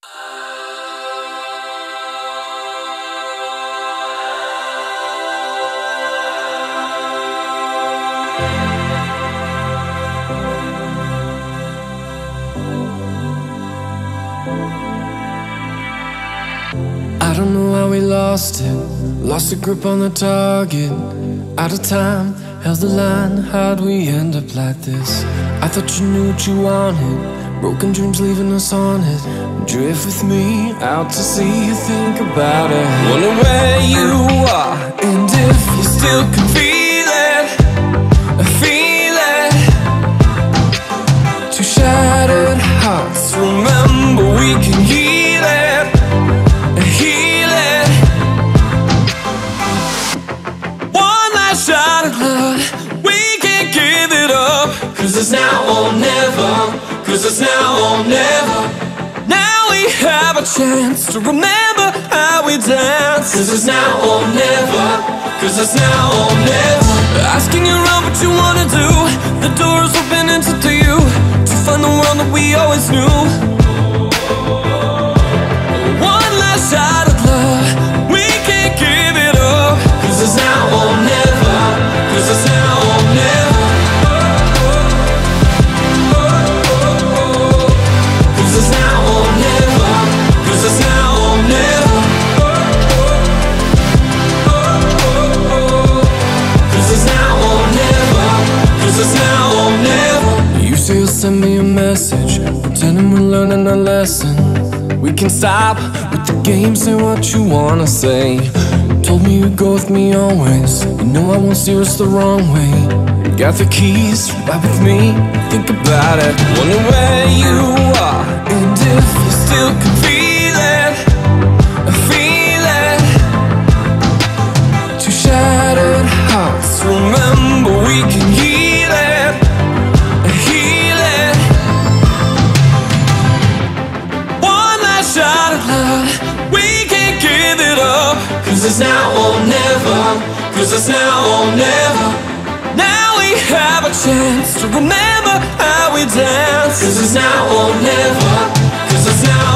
I don't know how we lost it. Lost a grip on the target. Out of time, held the line. How'd we end up like this? I thought you knew what you wanted. Broken dreams leaving us on it. Drift with me out to sea. Think about it. Wonder where you are, and if you still can feel it. Feel it. Two shattered hearts. Remember we can heal it. Heal it. One last shot at love. We can't give it up. 'Cause it's now or never. 'Cause it's now or never. Now we have a chance to remember how we danced. 'Cause it's now or never. 'Cause it's now or never. Asking around what you wanna do. The door is open to you. To find the world that we always knew. One last shot at love. We can't give it up. 'Cause it's now or never. 'Cause it's now or never. 'Cause it's now or never. 'Cause it's now or never. 'Cause it's now or never. 'Cause it's now or never. You say you'll send me a message, pretending we're learning a lesson. We can stop with the games, say what you wanna say. Told me you'd go with me always. You know I won't steer us the wrong way. Got the keys, ride with me, think about it. Wonder where you are, and if you still can feel it. Feel it. Two shattered hearts, remember we can heal it. Heal it. One last shot at love. We can't give it up. 'Cause it's now or never. 'Cause it's now or never. Now we have a chance to remember how we danced. 'Cause it's now or never. 'Cause it's now